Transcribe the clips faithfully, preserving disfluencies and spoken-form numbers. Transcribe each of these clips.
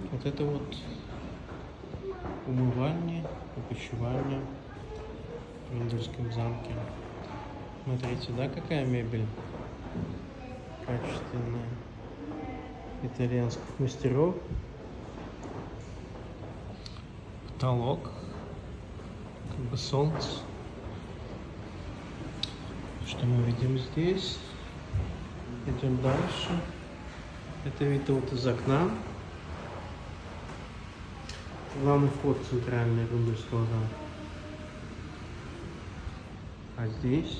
Вот это вот умывальня, опочивальня в Венгерском замке. Смотрите, да, какая мебель качественная, итальянских мастеров. Потолок, как бы солнце. Что мы видим здесь? Идем дальше. Это вид вот из окна. Главный вход центральный Венгерского замка. А здесь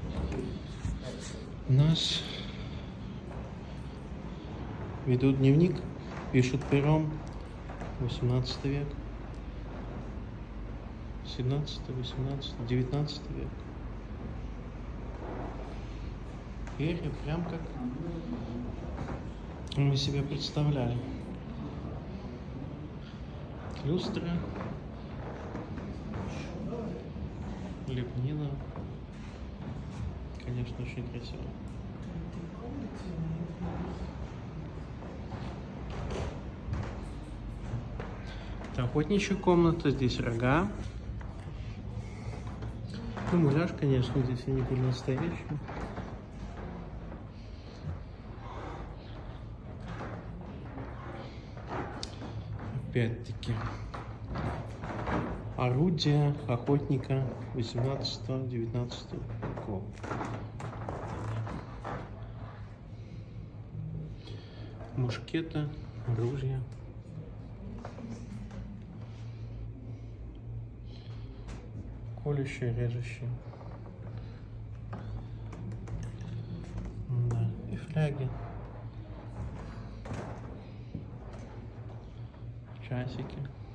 у нас ведут дневник, пишут пером. восемнадцатый век, семнадцатый, восемнадцатый, девятнадцатый век. Перья прям как мы себе представляли. Люстра, лепнина. Конечно, очень красиво. Это охотничья комната, здесь рога. Ну, муляж, конечно, здесь они были настоящие. Опять-таки орудия охотника восемнадцатого-девятнадцатого веков. Мушкеты, ружья. Колющие, режущие. Да. И фляги. Часики.